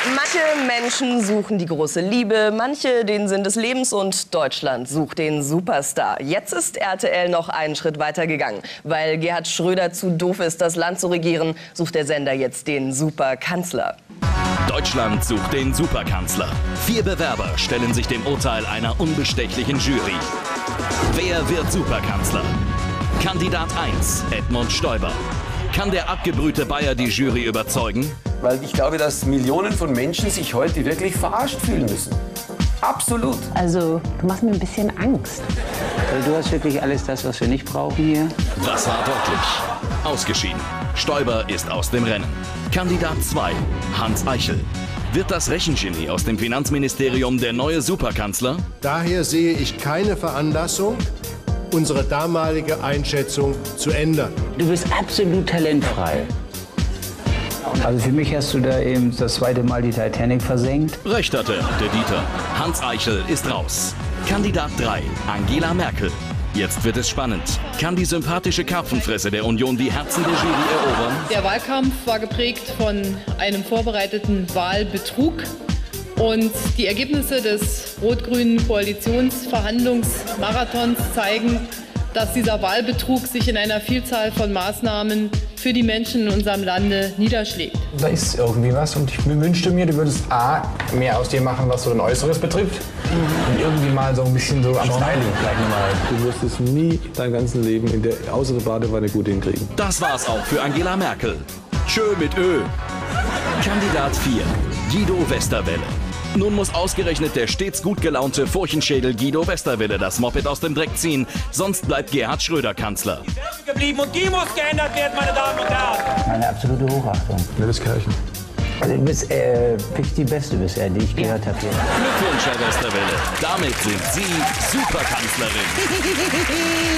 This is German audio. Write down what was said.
Manche Menschen suchen die große Liebe, manche den Sinn des Lebens und Deutschland sucht den Superstar. Jetzt ist RTL noch einen Schritt weiter gegangen. Weil Gerhard Schröder zu doof ist, das Land zu regieren, sucht der Sender jetzt den Superkanzler. Deutschland sucht den Superkanzler. 4 Bewerber stellen sich dem Urteil einer unbestechlichen Jury. Wer wird Superkanzler? Kandidat 1, Edmund Stoiber. Kann der abgebrühte Bayer die Jury überzeugen? Weil ich glaube, dass Millionen von Menschen sich heute wirklich verarscht fühlen müssen. Absolut. Also, du machst mir ein bisschen Angst. Du hast wirklich alles das, was wir nicht brauchen hier. Das war deutlich. Ausgeschieden. Stoiber ist aus dem Rennen. Kandidat 2, Hans Eichel. Wird das Rechengenie aus dem Finanzministerium der neue Superkanzler? Daher sehe ich keine Veranlassung, unsere damalige Einschätzung zu ändern. Du bist absolut talentfrei. Also für mich hast du da eben das zweite Mal die Titanic versenkt. Recht hatte der Dieter. Hans Eichel ist raus. Kandidat 3, Angela Merkel. Jetzt wird es spannend. Kann die sympathische Karpfenfresse der Union die Herzen der Jury erobern? Der Wahlkampf war geprägt von einem vorbereiteten Wahlbetrug. Und die Ergebnisse des rot-grünen Koalitionsverhandlungsmarathons zeigen, dass dieser Wahlbetrug sich in einer Vielzahl von Maßnahmen für die Menschen in unserem Lande niederschlägt. Da ist irgendwie was und ich wünschte mir, du würdest A, mehr aus dir machen, was so dein Äußeres betrifft und irgendwie mal so ein bisschen so am Styling vielleicht nochmal. Du wirst es nie dein ganzes Leben in der außer der Badewanne gut hinkriegen. Das war's auch für Angela Merkel. Tschö mit Ö. Kandidat 4, Guido Westerwelle. Nun muss ausgerechnet der stets gut gelaunte Furchenschädel Guido Westerwelle das Moped aus dem Dreck ziehen, sonst bleibt Gerhard Schröder Kanzler. Geblieben und die muss geändert werden, meine Damen und Herren. Meine absolute Hochachtung. Nettes Kerlchen. Also du bist wirklich die Beste bisher, die ich gehört habe hier. Glückwunsch, Herr Westerwelle. Damit sind Sie Superkanzlerin.